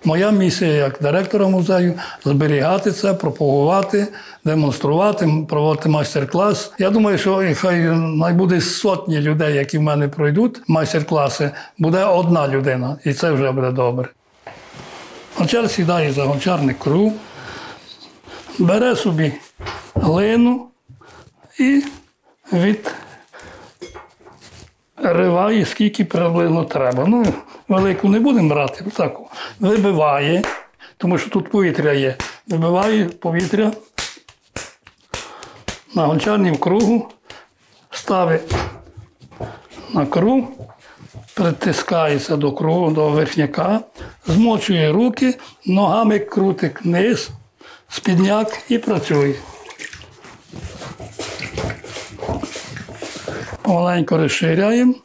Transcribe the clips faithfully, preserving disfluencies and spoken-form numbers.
Моя місія як директора музею – зберігати це, пропагувати, демонструвати, проводити майстер-клас. Я думаю, що хай найбуде сотні людей, які в мене пройдуть майстер-класи, буде одна людина, і це вже буде добре. Гончар сідає за гончарний круг, бере собі глину і відриває, скільки приблизно треба. Ну, велику не будемо брати, таку. Вибиває, тому що тут повітря є. Вибиває повітря на гончарнім кругу, ставить на круг, притискається до кругу, до верхняка, змочує руки, ногами крутить вниз, спідняк і працює. Помаленько розширяємо,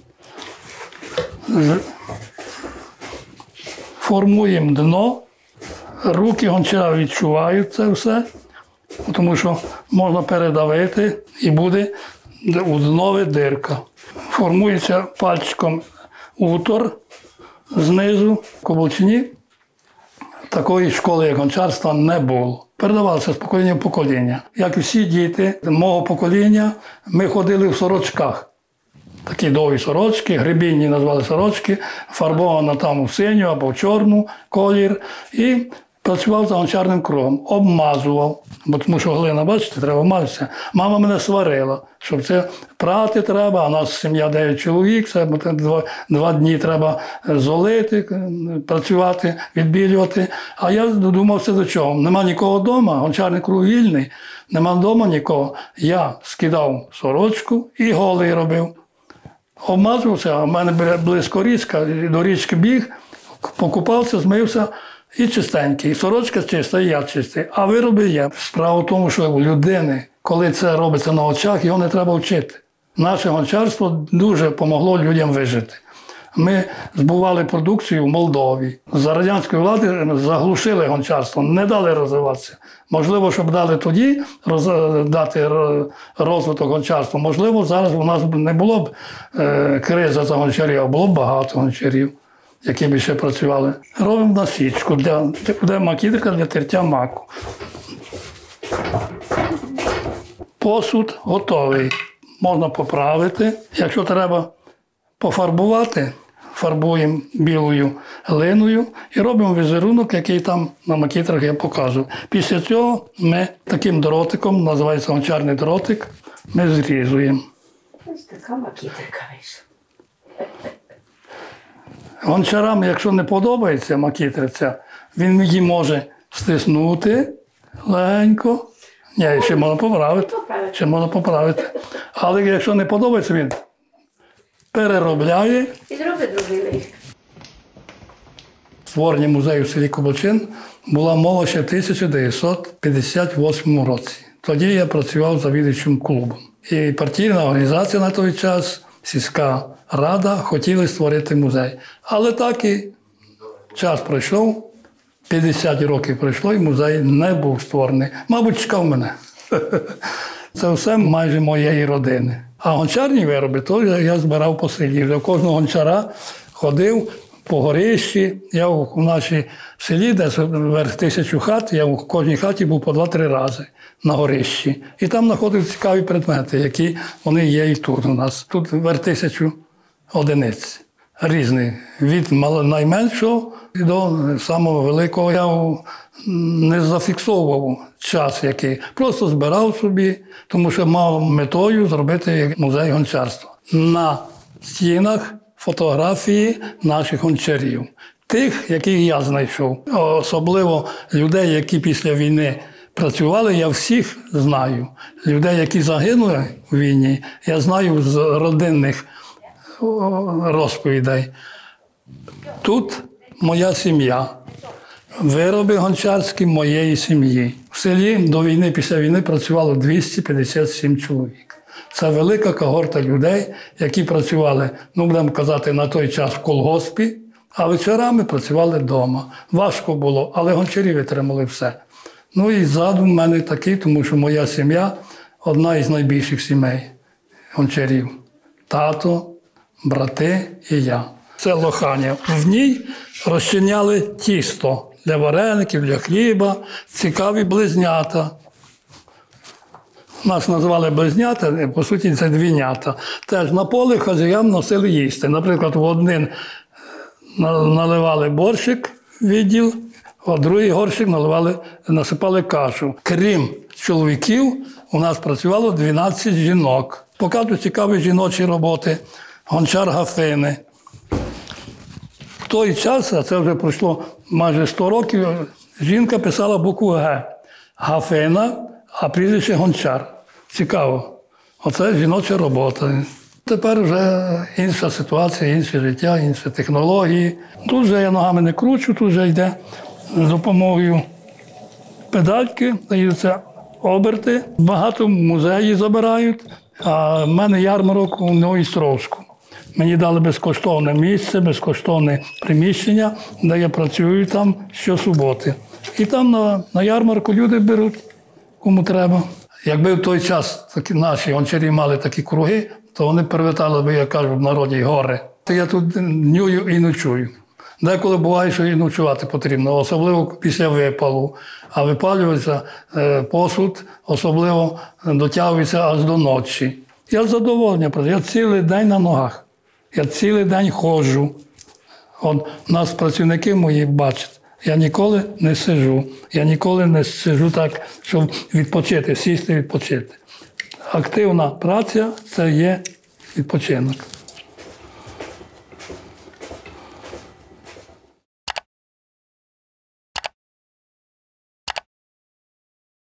формуємо дно, руки гончара відчувають це все, тому що можна передавити і буде у днові дирка. Формується пальчиком утвор знизу. В Коболчині такої школи, як гончарства, не було. Передавалося з покоління в покоління. Як всі діти мого покоління, ми ходили в сорочках. Такі довгі сорочки, гребінні назвали сорочки, фарбовано там в синю або в чорну колір. І працював за гончарним кругом, обмазував, бо тому що глина, бачите, треба обмазатися. Мама мене сварила, що це прати треба, а у нас сім'я дев'ять чоловік, це два, два дні треба золити, працювати, відбілювати. А я думав, це до чого? Нема нікого вдома, гончарний круг вільний, нема вдома нікого. Я скидав сорочку і голий робив. Обмазувався, а в мене близько річка, до річки біг, покупався, змився. І чистенький, і сорочка чиста, і я чистий. А вироби є. Справа в тому, що у людини, коли це робиться на очах, його не треба вчити. Наше гончарство дуже допомогло людям вижити. Ми збували продукцію в Молдові. За радянської влади заглушили гончарство, не дали розвиватися. Можливо, щоб дали тоді роз, дати розвиток гончарства, можливо, зараз у нас не було б е, кризи за гончарів, а було б багато гончарів, які б ще працювали. Робимо насічку, для, де макітрка для тертя маку. Посуд готовий. Можна поправити. Якщо треба пофарбувати, фарбуємо білою глиною і робимо візерунок, який там на макітрах я показую. Після цього ми таким дротиком, називається гончарний дротик, ми зрізуємо. Ось така макітрка вийшла. Гончарам, якщо не подобається макітриця, він її може стиснути легенько. Ні, ще можна поправити. Ще можна поправити. Але якщо не подобається, він переробляє. І зробить другий лист. Створення музею в селі Коболчин була мова ще в тисяча дев'ятсот п'ятдесят восьмому році. Тоді я працював завідувачем клубом. І партійна організація на той час, сільська рада, хотіли створити музей. Але так і час пройшов, п'ятдесят років пройшло, і музей не був створений. Мабуть, чекав мене. Це все майже моєї родини. А гончарні вироби, то я збирав по селі. Вже кожного гончара ходив по горищі. Я в нашій селі, де верх тисячу хат, я в кожній хаті був по два-три рази на горищі. І там знаходив цікаві предмети, які вони є і тут у нас. Тут верх тисячу одиниць. Різний. Від найменшого до самого великого. Я не зафіксовував час який. Просто збирав собі, тому що мав метою зробити музей гончарства. На стінах фотографії наших гончарів. Тих, яких я знайшов. Особливо людей, які після війни працювали, я всіх знаю. Людей, які загинули в війні, я знаю з родинних розповідей. Тут моя сім'я. Вироби гончарські моєї сім'ї. В селі до війни, після війни працювало двісті п'ятдесят сім чоловік. Це велика когорта людей, які працювали, ну будемо казати, на той час в колгоспі, а вечорами працювали вдома. Важко було, але гончарі витримали все. Ну і задум в мене такий, тому що моя сім'я одна із найбільших сімей гончарів. Тато, брати і я. Це лоханя. В ній розчиняли тісто для вареників, для хліба, цікаві близнята. Нас називали близнята, по суті, це двійнята. Теж на поле хазяям носили їсти. Наприклад, в один наливали борщик, відділ, а в другий горщик наливали, насипали кашу. Крім чоловіків, у нас працювало дванадцять жінок. Показують цікаві жіночі роботи, гончар Гафини. В той час, а це вже пройшло майже сто років, жінка писала букву Г. Гафина, а прізвище Гончар. Цікаво. Оце жіноча робота. Тепер вже інша ситуація, інше життя, інші технології. Тут вже я ногами не кручу, тут вже йде з допомогою педальки, даються оберти. Багато музеї забирають, а в мене ярмарок у Новоістровську. Мені дали безкоштовне місце, безкоштовне приміщення, де я працюю там щосуботи. І там на, на ярмарку люди беруть, кому треба. Якби в той час такі наші гончарі мали такі круги, то вони привітали би, як кажуть, в народі гори. Я тут днюю і ночую. Деколи буває, що і ночувати потрібно, особливо після випалу. А випалюється посуд, особливо дотягується аж до ночі. Я задоволення, я цілий день на ногах. Я цілий день ходжу. От нас працівники мої бачать. Я ніколи не сиджу. Я ніколи не сиджу так, щоб відпочити, сісти відпочити. Активна праця – це є відпочинок.